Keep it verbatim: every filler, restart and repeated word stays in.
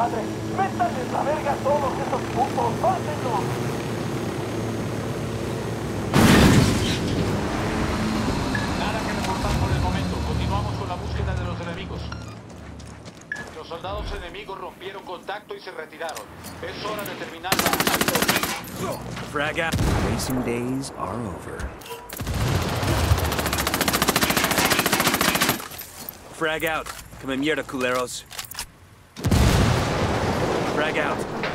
madre! ¡Métanles la verga a todos esos putos! ¡Mátenlos! Nada que reportar por el momento. Continuamos con la búsqueda de los enemigos. Los soldados enemigos rompieron contacto y se retiraron. Es hora de terminar la... Frag out. Racing days are over. Frag out. Come in mierda, culeros. Frag out.